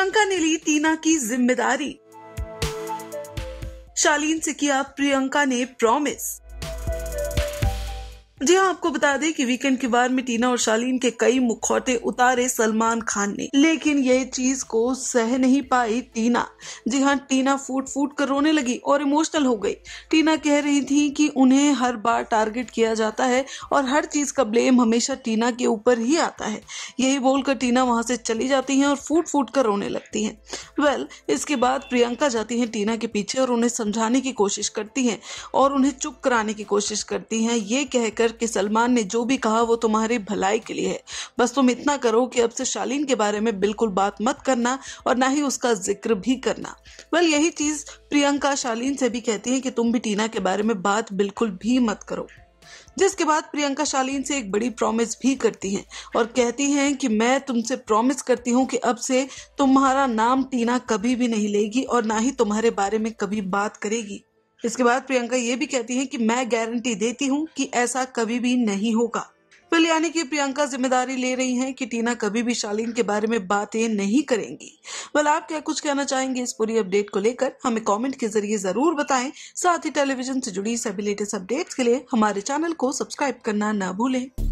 प्रियंका ने ली टीना की जिम्मेदारी। शालीन से किया प्रियंका ने प्रॉमिस। जी हाँ, आपको बता दें कि वीकेंड के वार में टीना और शालीन के कई मुखौटे उतारे सलमान खान ने, लेकिन ये चीज को सह नहीं पाई टीना। जी हाँ, टीना फूट फूट कर रोने लगी और इमोशनल हो गई। टीना कह रही थी कि उन्हें हर बार टारगेट किया जाता है और हर चीज का ब्लेम हमेशा टीना के ऊपर ही आता है। यही बोलकर टीना वहां से चली जाती है और फूट फूट कर रोने लगती है। इसके बाद प्रियंका जाती है टीना के पीछे और उन्हें समझाने की कोशिश करती है और उन्हें चुप कराने की कोशिश करती है, ये कहकर कि सलमान ने जो भी कहा वो तुम्हारी भलाई के लिए है। बस तुम इतना करो कि अब से शालीन के बारे में बिल्कुल बात मत करना और ना ही उसका जिक्र भी करना। यही चीज प्रियंका शालीन से भी कहती है कि तुम भी टीना के बारे में बात बिल्कुल भी मत करो। जिसके बाद प्रियंका शालीन से एक बड़ी प्रॉमिस भी करती हैं और कहती हैं कि मैं तुमसे प्रॉमिस करती हूँ कि अब से तुम्हारा नाम टीना कभी भी नहीं लेगी और ना ही तुम्हारे बारे में कभी बात करेगी। इसके बाद प्रियंका ये भी कहती है कि मैं गारंटी देती हूँ कि ऐसा कभी भी नहीं होगा। यानी कि प्रियंका जिम्मेदारी ले रही हैं कि टीना कभी भी शालीन के बारे में बातें नहीं करेंगी। आप क्या कुछ कहना चाहेंगे इस पूरी अपडेट को लेकर, हमें कमेंट के जरिए जरूर बताएं। साथ ही टेलीविजन से जुड़ी सभी लेटेस्ट अपडेट्स के लिए हमारे चैनल को सब्सक्राइब करना ना भूलें।